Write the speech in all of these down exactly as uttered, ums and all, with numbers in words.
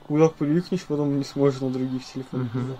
Куда привыкнешь, потом не сможешь на других телефонах. Угу.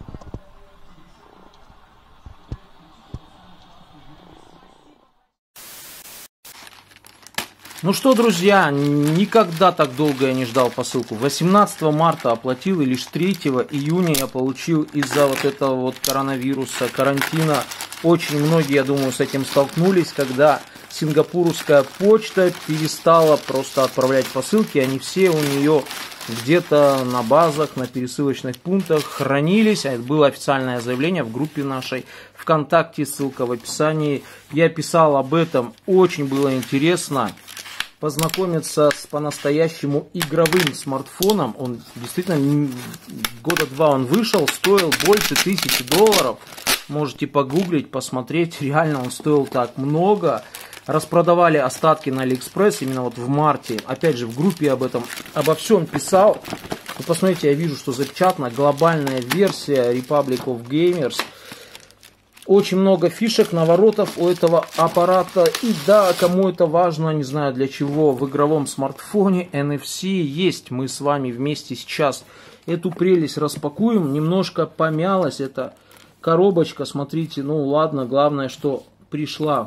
Ну что, друзья, никогда так долго я не ждал посылку. восемнадцатого марта оплатил, и лишь третьего июня я получил из-за вот этого вот коронавируса, карантина. Очень многие, я думаю, с этим столкнулись, когда сингапурская почта перестала просто отправлять посылки. Они все у нее где-то на базах, на пересылочных пунктах хранились. Это было официальное заявление в группе нашей ВКонтакте, ссылка в описании. Я писал об этом, очень было интересно познакомиться с по-настоящему игровым смартфоном. Он действительно года два он вышел, стоил больше тысячи долларов. Можете погуглить, посмотреть, реально он стоил так много. Распродавали остатки на Алиэкспресс именно вот в марте. Опять же, в группе об этом, обо всем писал. Вы посмотрите, я вижу, что запечатана глобальная версия Republic of Gamers. Очень много фишек, наворотов у этого аппарата. И да, кому это важно, не знаю для чего, в игровом смартфоне эн эф си есть. Мы с вами вместе сейчас эту прелесть распакуем. Немножко помялась эта коробочка. Смотрите, ну ладно, главное, что пришла.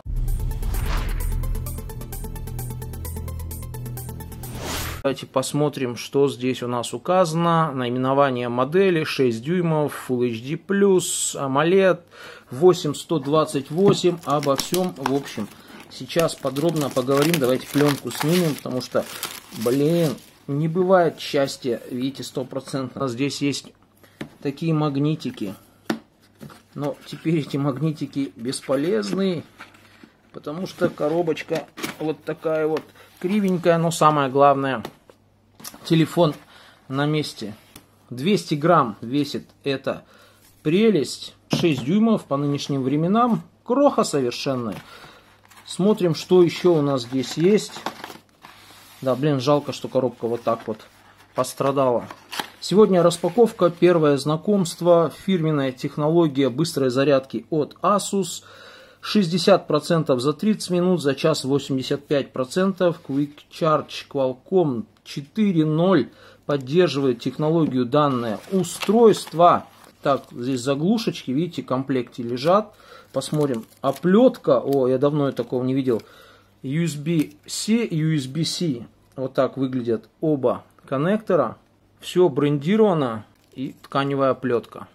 Давайте посмотрим, что здесь у нас указано. Наименование модели шесть дюймов, Full эйч ди плюс, AMOLED, восемь сто двадцать восемь. Обо всем, в общем, сейчас подробно поговорим. Давайте пленку снимем, потому что, блин, не бывает счастья. Видите, стопроцентно. Здесь есть такие магнитики. Но теперь эти магнитики бесполезны, потому что коробочка вот такая вот кривенькая, но самое главное, телефон на месте. двести грамм весит эта прелесть, шесть дюймов по нынешним временам, кроха совершенная. Смотрим, что еще у нас здесь есть. Да, блин, жалко, что коробка вот так вот пострадала. Сегодня распаковка, первое знакомство, фирменная технология быстрой зарядки от Asus. шестьдесят процентов за тридцать минут, за час восемьдесят пять процентов. Quick Charge Qualcomm четыре ноль поддерживает технологию данное устройство. Так, здесь заглушечки, видите, в комплекте лежат. Посмотрим. Оплетка, о, я давно такого не видел. ю эс би-C, ю эс би-C. Вот так выглядят оба коннектора. Все брендировано и тканевая оплетка.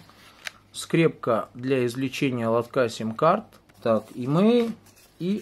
Скрепка для извлечения лотка сим-карт. Так, имейл и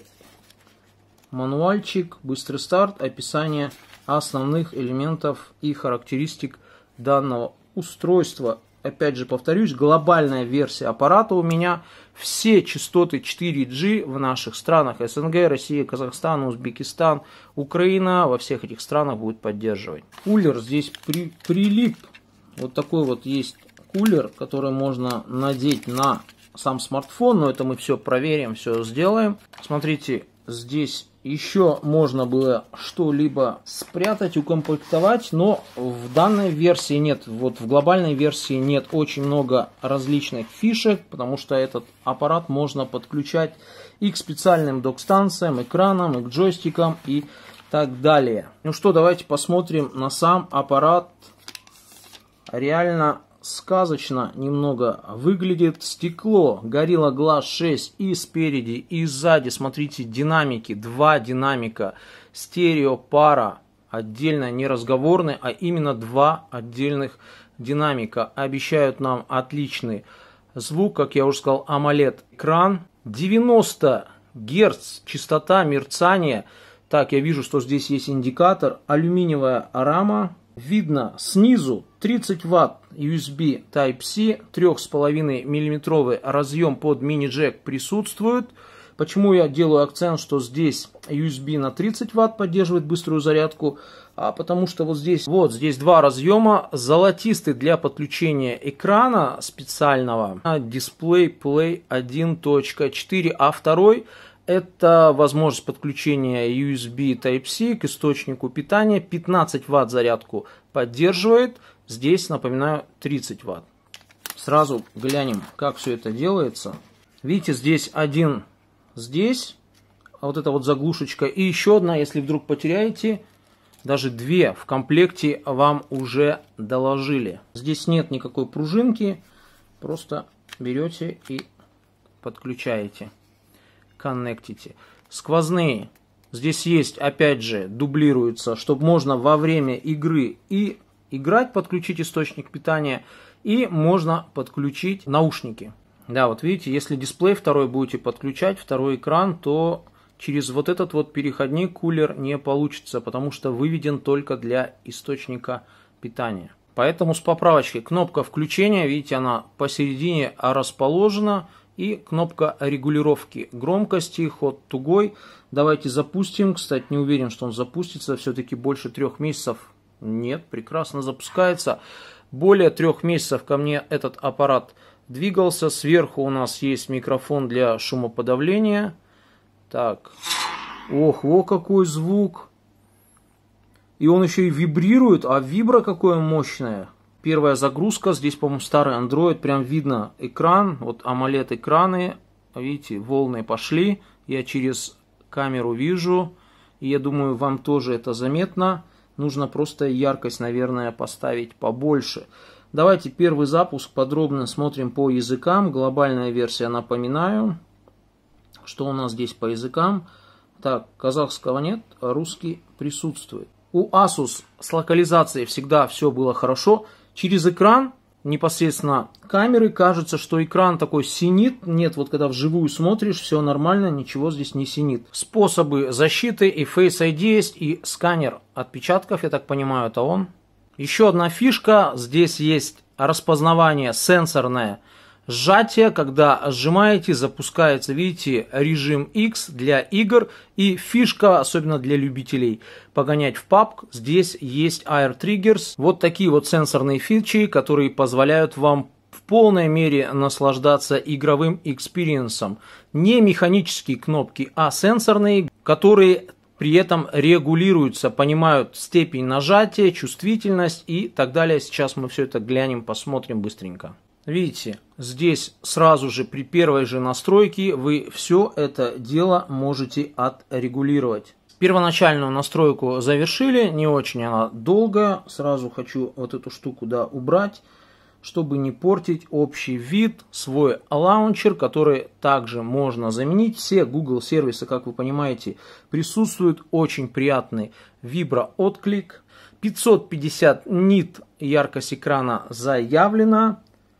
мануальчик, быстрый старт, описание основных элементов и характеристик данного устройства. Опять же повторюсь, глобальная версия аппарата у меня. Все частоты четыре джи в наших странах эс эн гэ, Россия, Казахстан, Узбекистан, Украина, во всех этих странах будет поддерживать. Кулер здесь при, прилип. Вот такой вот есть кулер, который можно надеть на сам смартфон, но это мы все проверим, все сделаем. Смотрите, здесь еще можно было что-либо спрятать, укомплектовать, но в данной версии нет, вот в глобальной версии нет очень много различных фишек, потому что этот аппарат можно подключать и к специальным док-станциям, экранам, и к джойстикам и так далее. Ну что, давайте посмотрим на сам аппарат. Реально сказочно немного выглядит. Стекло Gorilla Glass шесть и спереди, и сзади. Смотрите, динамики. Два динамика. Стерео пара. Отдельно не разговорный, а именно два отдельных динамика. Обещают нам отличный звук. Как я уже сказал, AMOLED экран. девяносто герц частота мерцания. Так, я вижу, что здесь есть индикатор. Алюминиевая рама. Видно снизу тридцать ватт ю эс би Type-C, три с половиной миллиметровый разъем под мини-джек присутствует. Почему я делаю акцент, что здесь ю эс би на тридцать ватт поддерживает быструю зарядку? А потому что вот здесь, вот здесь два разъема, золотистый для подключения экрана специального, Display Play один точка четыре, а второй это возможность подключения ю эс би Type-C к источнику питания. пятнадцать ватт зарядку поддерживает. Здесь, напоминаю, тридцать ватт. Сразу глянем, как все это делается. Видите, здесь один здесь. Вот эта вот заглушечка. И еще одна, если вдруг потеряете. Даже две в комплекте вам уже доложили. Здесь нет никакой пружинки, просто берете и подключаете, коннектите. Сквозные. Здесь есть, опять же, дублируется, чтобы можно во время игры и играть, подключить источник питания, и можно подключить наушники. Да, вот видите, если дисплей второй будете подключать, второй экран, то через вот этот вот переходник кулер не получится, потому что выведен только для источника питания. Поэтому с поправочкой кнопка включения, видите, она посередине расположена, и кнопка регулировки громкости, ход тугой. Давайте запустим. Кстати, не уверен, что он запустится. Все-таки больше трех месяцев. Нет, прекрасно запускается. Более трех месяцев ко мне этот аппарат двигался. Сверху у нас есть микрофон для шумоподавления. Так. Ох, во какой звук. И он еще и вибрирует. А вибро какое мощное. Первая загрузка, здесь, по-моему, старый Android, прям видно экран, вот AMOLED экраны, видите, волны пошли, я через камеру вижу, и я думаю, вам тоже это заметно, нужно просто яркость, наверное, поставить побольше. Давайте первый запуск, подробно смотрим по языкам, глобальная версия, напоминаю, что у нас здесь по языкам. Так, казахского нет, а русский присутствует. У Asus с локализацией всегда все было хорошо. Через экран, непосредственно камеры, кажется, что экран такой синит. Нет, вот когда вживую смотришь, все нормально, ничего здесь не синит. Способы защиты, и Face ай ди есть, и сканер отпечатков, я так понимаю, это он. Еще одна фишка, здесь есть распознавание сенсорное. Сжатие, когда сжимаете, запускается, видите, режим X для игр. И фишка, особенно для любителей погонять в пабг, здесь есть Air Triggers. Вот такие вот сенсорные фичи, которые позволяют вам в полной мере наслаждаться игровым экспириенсом. Не механические кнопки, а сенсорные, которые при этом регулируются, понимают степень нажатия, чувствительность и так далее. Сейчас мы все это глянем, посмотрим быстренько. Видите, здесь сразу же при первой же настройке вы все это дело можете отрегулировать. Первоначальную настройку завершили, не очень она долгая. Сразу хочу вот эту штуку да, убрать, чтобы не портить общий вид. Свой лаунчер, который также можно заменить. Все Google сервисы, как вы понимаете, присутствуют. Очень приятный виброотклик. пятьсот пятьдесят нит яркость экрана заявлена.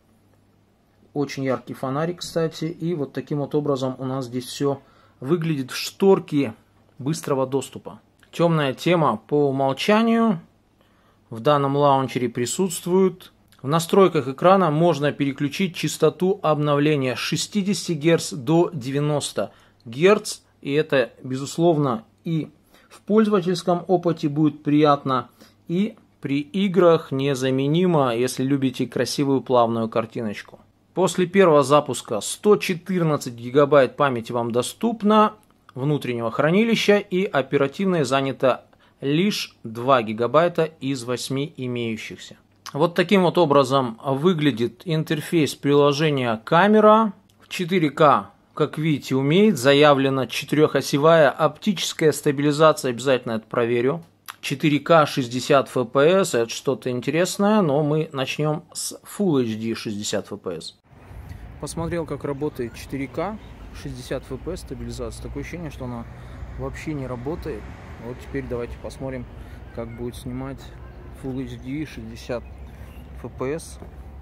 Очень яркий фонарик, кстати. И вот таким вот образом у нас здесь все выглядит в шторке быстрого доступа. Темная тема по умолчанию в данном лаунчере присутствует. В настройках экрана можно переключить частоту обновления с шестидесяти герц до девяноста герц. И это, безусловно, и в пользовательском опыте будет приятно, и при играх незаменимо, если любите красивую плавную картиночку. После первого запуска сто четырнадцать гигабайт памяти вам доступно, внутреннего хранилища, и оперативной занято лишь два гигабайта из восьми имеющихся. Вот таким вот образом выглядит интерфейс приложения камера. В четыре ка, как видите, умеет. Заявлена четырехосевая оптическая стабилизация, обязательно это проверю. четыре ка шестьдесят эф пи эс, это что-то интересное, но мы начнем с Full эйч ди шестьдесят эф пи эс. Посмотрел, как работает четыре ка шестьдесят эф пи эс стабилизация. Такое ощущение, что она вообще не работает. Вот теперь давайте посмотрим, как будет снимать Full эйч ди шестьдесят эф пи эс.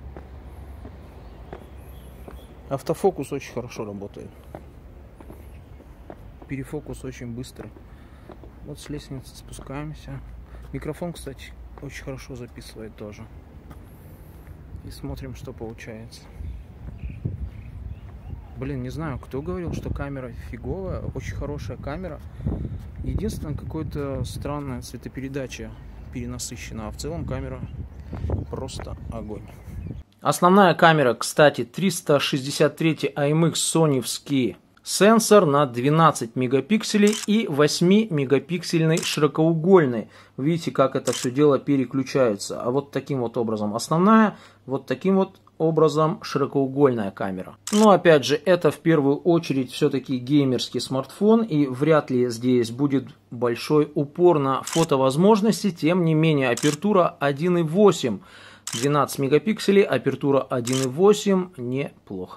Автофокус очень хорошо работает. Перефокус очень быстрый. Вот с лестницы спускаемся. Микрофон, кстати, очень хорошо записывает тоже. И смотрим, что получается. Блин, не знаю, кто говорил, что камера фиговая. Очень хорошая камера. Единственное, какая-то странная цветопередача перенасыщена. А в целом камера просто огонь. Основная камера, кстати, триста шестьдесят три ай эм икс соневский сенсор на двенадцать мегапикселей и восьмимегапиксельный широкоугольный. Видите, как это все дело переключается. А вот таким вот образом основная, вот таким вот образом широкоугольная камера. Но опять же, это в первую очередь все-таки геймерский смартфон, и вряд ли здесь будет большой упор на фотовозможности. Тем не менее, апертура один и восемь, двенадцать мегапикселей, апертура один и восемь, неплохо.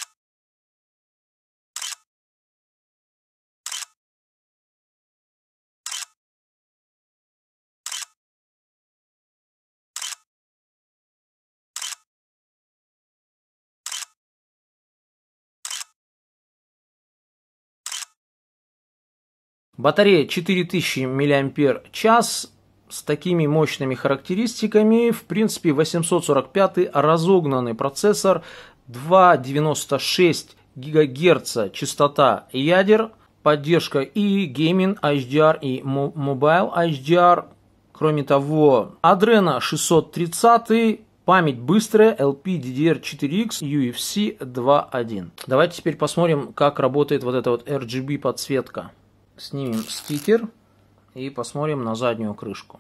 Батарея четыре тысячи мАч. С такими мощными характеристиками, в принципе, восемьсот сорок пятый разогнанный процессор, два девяносто шесть гигагерца частота ядер, поддержка и Gaming эйч ди ар, и Mobile эйч ди ар. Кроме того, Adreno шестьсот тридцать, память быстрая, эл пи ди ди ар четыре икс, ю эф си два точка один. Давайте теперь посмотрим, как работает вот эта вот эр джи би подсветка. Снимем стикер и посмотрим на заднюю крышку.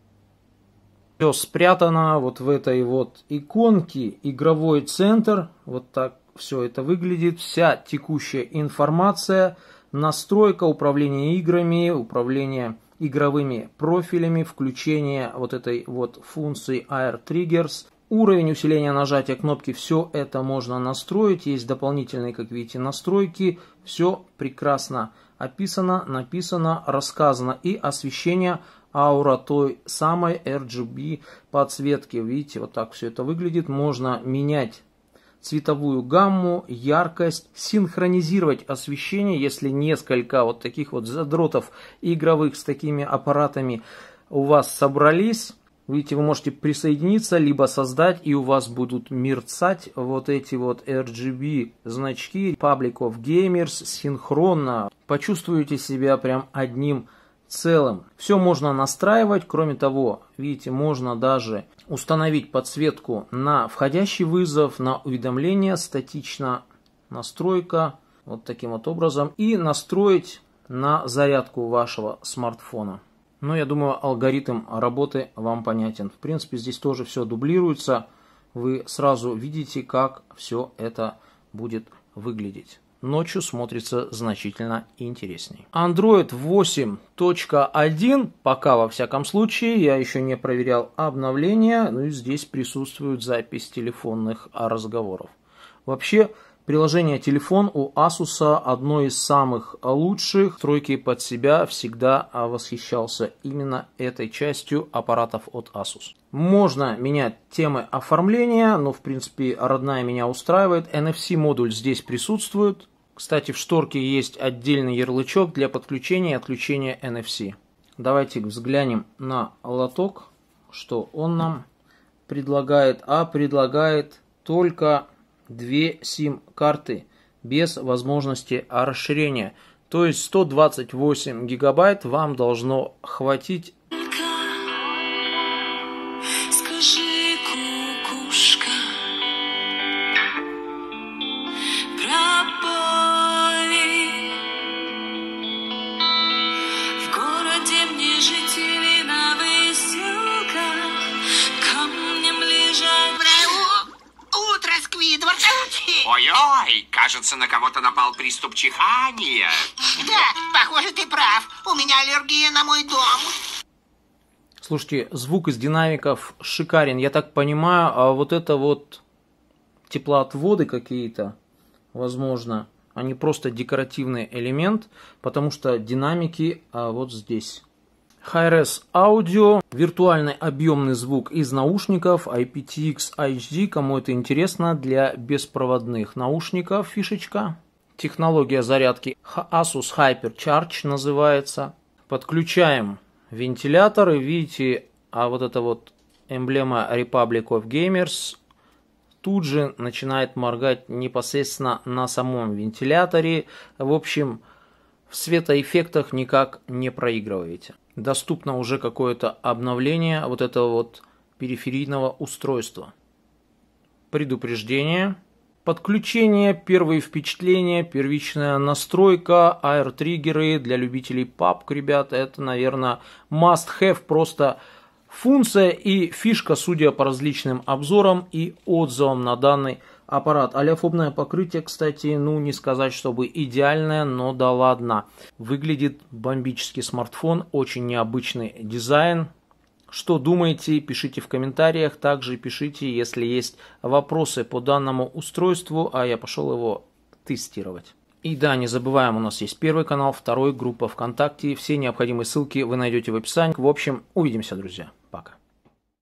Все спрятано вот в этой вот иконке, игровой центр. Вот так все это выглядит. Вся текущая информация, настройка, управление играми, управление игровыми профилями, включение вот этой вот функции Air Triggers. Уровень усиления нажатия кнопки, все это можно настроить. Есть дополнительные, как видите, настройки. Все прекрасно описано, написано, рассказано. И освещение аура той самой эр джи би подсветки. Видите, вот так все это выглядит. Можно менять цветовую гамму, яркость, синхронизировать освещение. Если несколько вот таких вот задротов игровых с такими аппаратами у вас собрались, видите, вы можете присоединиться, либо создать, и у вас будут мерцать вот эти вот эр джи би значки Republic of Gamers синхронно. Почувствуете себя прям одним целым. Все можно настраивать. Кроме того, видите, можно даже установить подсветку на входящий вызов, на уведомления, статично настройка, вот таким вот образом, и настроить на зарядку вашего смартфона. Но я думаю, алгоритм работы вам понятен. В принципе, здесь тоже все дублируется. Вы сразу видите, как все это будет выглядеть. Ночью смотрится значительно интересней. Android восемь точка один, пока во всяком случае, я еще не проверял обновления, ну и здесь присутствует запись телефонных разговоров. Вообще, приложение телефон у Asus одно из самых лучших. Тройки под себя всегда восхищался именно этой частью аппаратов от Asus. Можно менять темы оформления, но в принципе родная меня устраивает. эн эф си модуль здесь присутствует. Кстати, в шторке есть отдельный ярлычок для подключения и отключения эн эф си. Давайте взглянем на лоток, что он нам предлагает. А предлагает только две сим-карты без возможности расширения. То есть сто двадцать восемь гигабайт вам должно хватить. Скажи, кукушка, пропой. В городе мне жители на выселках, камнем лежат. Утро, Сквидвард! Ой-ой, кажется, на кого-то напал приступ чихания. Да, похоже, ты прав. У меня аллергия на мой дом. Слушайте, звук из динамиков шикарен. Я так понимаю, а вот это вот теплоотводы какие-то, возможно, они просто декоративный элемент, потому что динамики а вот здесь. Hi-Res аудио, виртуальный объемный звук из наушников, ай пи ти экс эйч ди, кому это интересно, для беспроводных наушников фишечка. Технология зарядки Asus HyperCharge называется. Подключаем вентилятор, и видите, а вот эта вот эмблема Republic of Gamers тут же начинает моргать непосредственно на самом вентиляторе. В общем, в светоэффектах никак не проигрываете. Доступно уже какое-то обновление вот этого вот периферийного устройства. Предупреждение. Подключение, первые впечатления, первичная настройка, аэр-триггеры для любителей пабг, ребята, это, наверное, must have, просто функция и фишка, судя по различным обзорам и отзывам на данный аппарат. Олеофобное покрытие, кстати, ну не сказать, чтобы идеальное, но да ладно. Выглядит бомбический смартфон, очень необычный дизайн. Что думаете, пишите в комментариях. Также пишите, если есть вопросы по данному устройству, а я пошел его тестировать. И да, не забываем, у нас есть первый канал, второй, группа ВКонтакте. Все необходимые ссылки вы найдете в описании. В общем, увидимся, друзья.